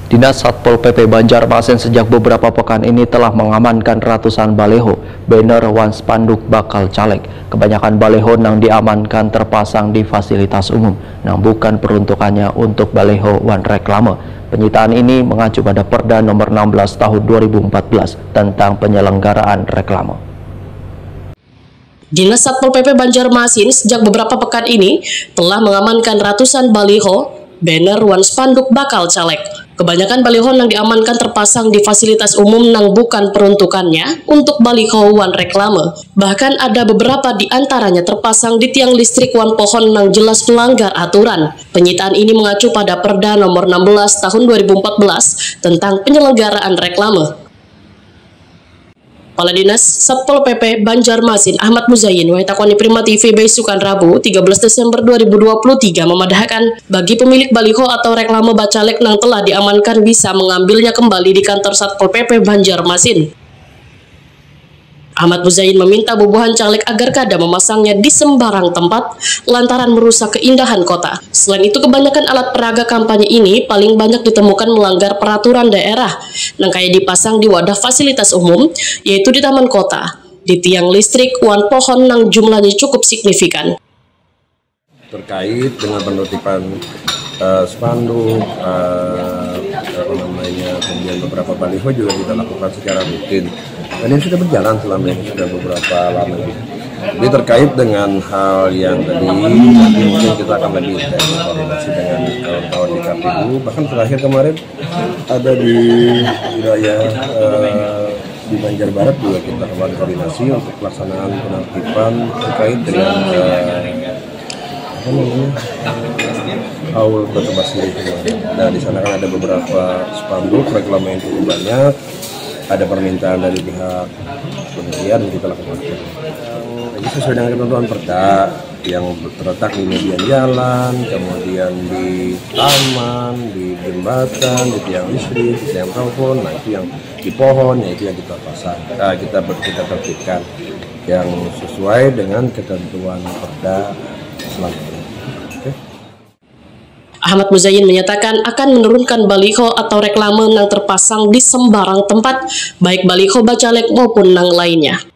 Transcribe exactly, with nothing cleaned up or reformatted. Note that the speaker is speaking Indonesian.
Dinas Satpol P P Banjarmasin sejak beberapa pekan ini telah mengamankan ratusan baleho, banner, wan spanduk bakal caleg. Kebanyakan baleho yang diamankan terpasang di fasilitas umum, yang bukan peruntukannya untuk baleho wan reklame. Penyitaan ini mengacu pada Perda nomor enam belas tahun dua ribu empat belas tentang penyelenggaraan reklame. Dinas Satpol P P Banjarmasin sejak beberapa pekan ini telah mengamankan ratusan baliho, banner, wan spanduk bakal caleg. Kebanyakan baliho yang diamankan terpasang di fasilitas umum yang bukan peruntukannya untuk baliho wan reklame. Bahkan ada beberapa di antaranya terpasang di tiang listrik wan pohon yang jelas melanggar aturan. Penyitaan ini mengacu pada Perda nomor enam belas tahun dua ribu empat belas tentang penyelenggaraan reklame. Kepala Dinas Satpol P P Banjarmasin Ahmad Muzayyin Waitakoni Prima T V besukan Rabu tiga belas Desember dua ribu dua puluh tiga memadahkan bagi pemilik baliho atau reklame bacalek yang telah diamankan bisa mengambilnya kembali di kantor Satpol P P Banjarmasin. Ahmad Muzayyin meminta bubuhan caleg agar kada memasangnya di sembarang tempat lantaran merusak keindahan kota. Selain itu, kebanyakan alat peraga kampanye ini paling banyak ditemukan melanggar peraturan daerah yang kayak dipasang di wadah fasilitas umum, yaitu di taman kota, di tiang listrik, wan pohon yang jumlahnya cukup signifikan. Terkait dengan penertiban uh, spanduk, uh, apa namanya, kemudian beberapa baliho juga kita lakukan secara rutin. Dan ini sudah berjalan selama ini, sudah beberapa lama. Jadi terkait dengan hal yang tadi, nanti mungkin kita akan lebih intens koordinasi dengan kawan-kawan di K P U. Bahkan terakhir kemarin ada di wilayah uh, di Banjarbarat juga kita kemarin koordinasi untuk pelaksanaan penertiban terkait dengan uh, apa namanya haul Batu Basri. Nah, di sana kan ada beberapa spanduk reklame yang cukup banyak. Ada permintaan dari pihak kementerian kita lakukan. Jadi sesuai dengan ketentuan Perda yang terletak di median jalan, kemudian di taman, di jembatan, di tiang listrik, di tiang telepon, nah itu yang di pohon, ya itu yang kita pasang, nah, kita kita tertibkan yang sesuai dengan ketentuan Perda selanjutnya. Okay. Ahmad Muzayyin menyatakan akan menurunkan baliho atau reklame yang terpasang di sembarang tempat, baik baliho bacalek maupun yang lainnya.